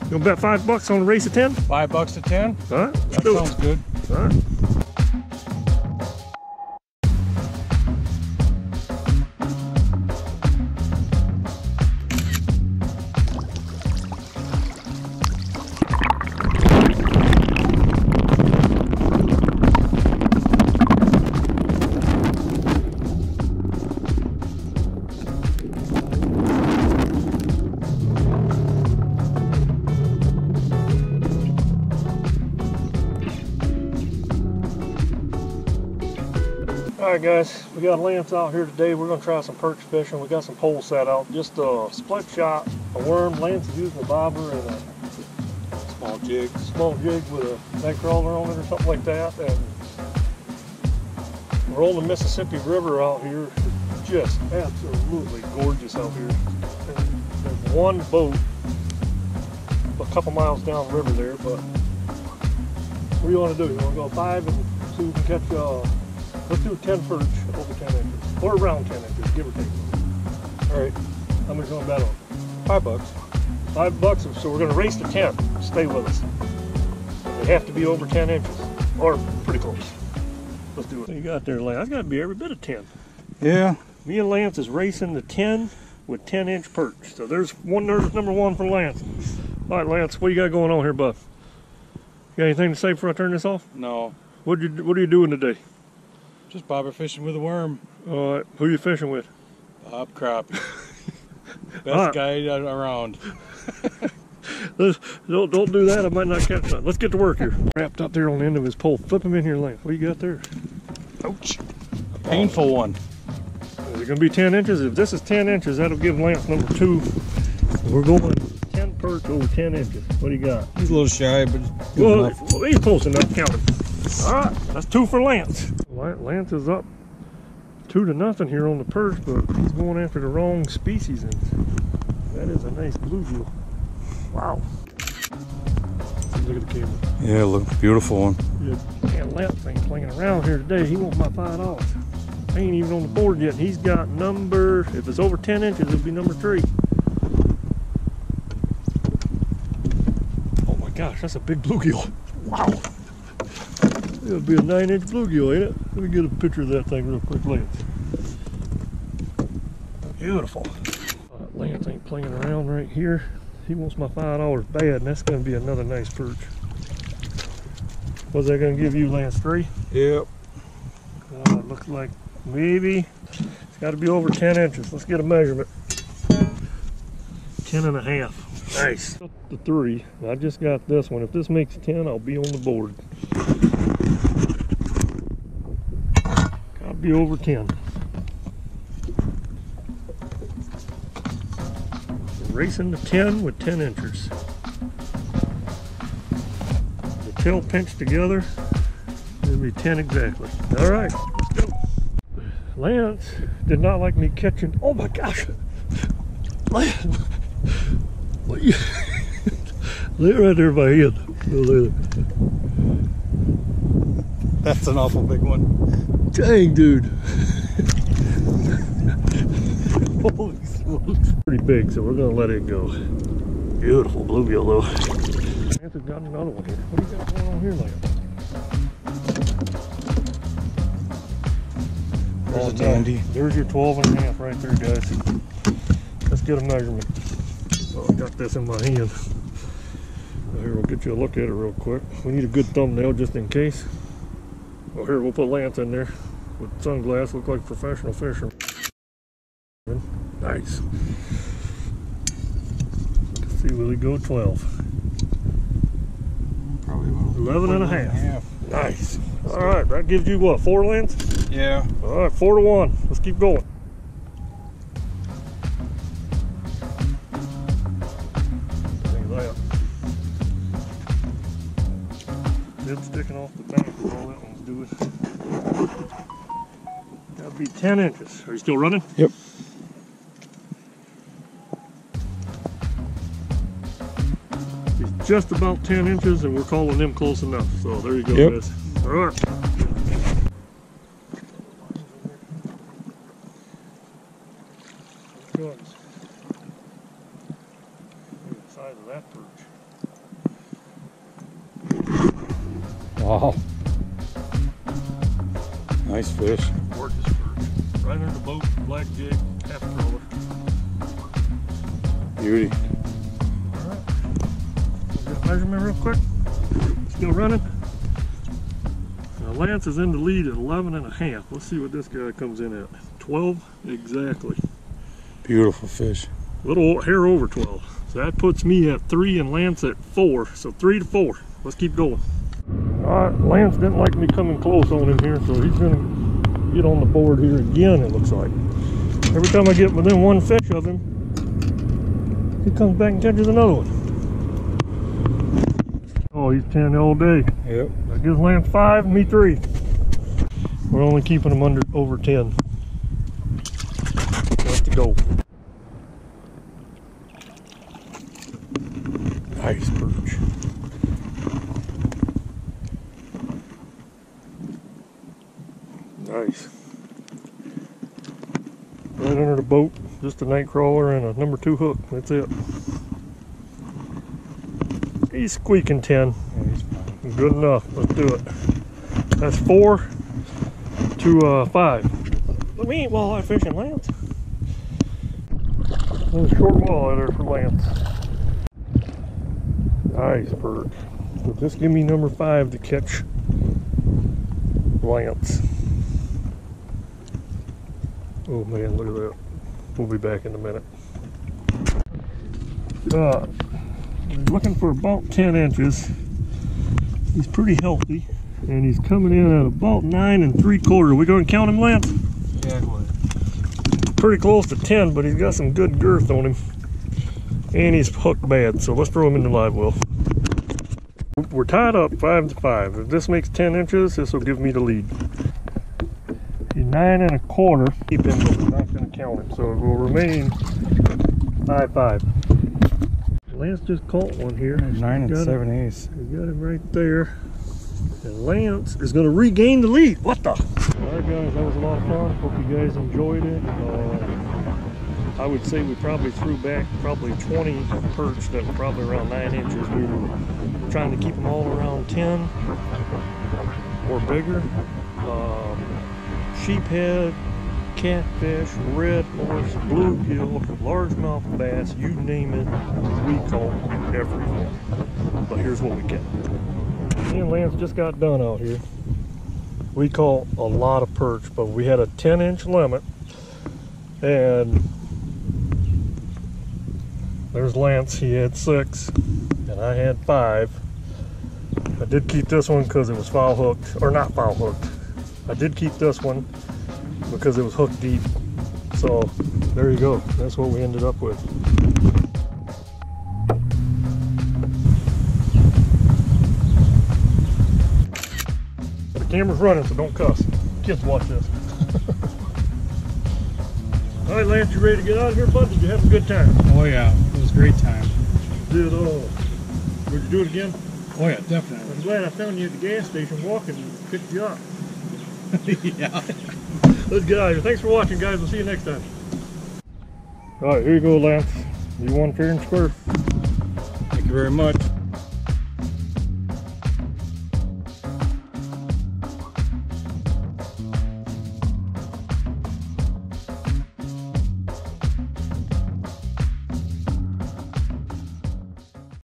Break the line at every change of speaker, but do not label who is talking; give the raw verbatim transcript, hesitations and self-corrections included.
You'll bet five bucks on a race of ten?
Five bucks to ten?
All right, let's
That
do
sounds
it.
good.
All right. Alright guys, we got Lance out here today. We're going to try some perch fishing. We got some poles set out. Just a split shot, a worm. Lance is using a bobber and a
Small jig.
small jig with a night crawler on it or something like that. And we're on the Mississippi River out here. It's just absolutely gorgeous out here. And there's one boat a couple miles down the river there, but what do you want to do? You want to go five and see if we can catch uh, let's do ten perch over ten inches, or around ten inches, give or take. All right, how much you want to bet on?
Five bucks.
Five bucks, so we're going to race to ten. Stay with us. They have to be over ten inches, or pretty close. Let's do it. What you got there, Lance? That's got to be every bit of ten.
Yeah.
Me and Lance is racing to ten with ten inch perch. So there's one, there's number one for Lance. All right, Lance, what you got going on here, bud? You got anything to say before I turn this off?
No.
What you What are you doing today?
Just bobber fishing with a worm.
All right, who you fishing with?
Bobcrappies. Best
right.
guy around.
don't, don't do that, I might not catch that. Let's get to work here. Wrapped up there on the end of his pole. Flip him in here, Lance. What you got there?
Ouch. A painful one.
Is it going to be ten inches? If this is ten inches, that'll give Lance number two. We're going ten perch over ten inches. What do you got?
He's a little shy, but good
Well,
enough.
well, he's close enough. Count him. All right, that's two for Lance. Lance is up two to nothing here on the perch, but he's going after the wrong species, and that is a nice bluegill. Wow. Look at the camera.
Yeah, look, beautiful one.
Yeah, man, Lance ain't playing around here today. He wants my five dollars. I ain't even on the board yet. He's got number, if it's over ten inches, it'll be number three. Oh my gosh, that's a big bluegill. Wow. It'll be a nine inch bluegill, ain't it? Let me get a picture of that thing real quick, Lance. Beautiful. Uh, Lance ain't playing around right here. He wants my five dollars bad, and that's going to be another nice perch. What's that going to give you, Lance? Three?
Yep.
Uh, it looks like maybe it's got to be over ten inches. Let's get a measurement. ten and a half. Nice. The three. I just got this one. If this makes ten, I'll be on the board. Got to be over ten. Racing to ten with ten inches. The tail pinched together. It'll be ten exactly. All right, let's go. Lance did not like me catching. Oh my gosh, Lance! What you? Lay it right there by head. There.
That's an awful big one.
Dang, dude. Holy smokes. Pretty big, so we're gonna let it go. Beautiful bluegill though. Lance has got another one here. What do you got going on here, Lance?
There's
Oh,
a dandy.
There's your twelve and a half right there, guys. Let's get a measurement. Oh, I got this in my hand. Here, we'll get you a look at it real quick. We need a good thumbnail just in case. Well, here, we'll put Lance in there with sunglasses, look like a professional fisherman. Nice. Let's see, will he go twelve?
Probably about
eleven and a half. half. Nice. All right, that gives you what, four, Lance?
Yeah.
All right, four to one. Let's keep going. Jib sticking off the bank is all that one's doing. Gotta be ten inches. Are you still running?
Yep.
He's just about ten inches, and we're calling them close enough. So there you go,
yep.
guys. All right. Look at the size of that perch.
Wow. Nice fish.
Gorgeous perch. Right under the boat, black jig, half crawler.
Beauty.
Alright. Get a measurement real quick. Still running. Now Lance is in the lead at eleven and a half. Let's see what this guy comes in at. twelve exactly.
Beautiful fish.
Little hair over twelve. So that puts me at three and Lance at four. So three to four. Let's keep going. Alright, Lance didn't like me coming close on him here, so he's gonna get on the board here again, it looks like. Every time I get within one fish of him, he comes back and catches another one. Oh, he's ten all day.
Yep.
That gives Lance five, me three. We're only keeping him under over ten. Got to go. Nice perch. Nice. Right under the boat, just a night crawler and a number two hook. That's it. He's squeaking ten.
Yeah, he's fine.
Good enough. Let's do it. That's four to uh, five. But we ain't walleye fishing, Lance. There's a short walleye there for Lance. Nice perch. So just give me number five to catch Lance. Oh man, look at that. We'll be back in a minute. Uh, looking for about ten inches. He's pretty healthy, and he's coming in at about nine and three quarter. Are we going to count him, Lance?
Yeah, go ahead.
Pretty close to ten, but he's got some good girth on him. And he's hooked bad, so let's throw him in the live well. We're tied up five to five. If this makes ten inches, this will give me the lead. He's nine and a quarter. Keep him, but we're not going to count him, so it will remain five five. Lance just caught one here.
Nine and
Got
seven
him.
eighths.
We got him right there. And Lance is going to regain the lead. What the? Alright guys, that was a lot of fun. Hope you guys enjoyed it. Uh, I would say we probably threw back probably twenty perch that were probably around nine inches. We were trying to keep them all around ten or bigger. Um, sheephead, catfish, red horse, bluegill, largemouth bass, you name it, we caught everything. But here's what we get. Me and Lance just got done out here. We caught a lot of perch, but we had a ten inch limit, and there's Lance. He had six and I had five. I did keep this one because it was foul hooked, or not foul hooked. I did keep this one because it was hooked deep. So there you go. That's what we ended up with. The camera's running, so don't cuss. Kids watch this. All right, Lance, you ready to get out of here, bud? Did you have a good time?
Oh yeah, it was a great time.
Did all. Would you do it again?
Oh yeah, definitely.
I'm glad I found you at the gas station walking and picked you up.
Yeah.
Let's get out of here. Thanks for watching, guys. We'll see you next time. All right, here you go, Lance. You won fair and square.
Thank you very much.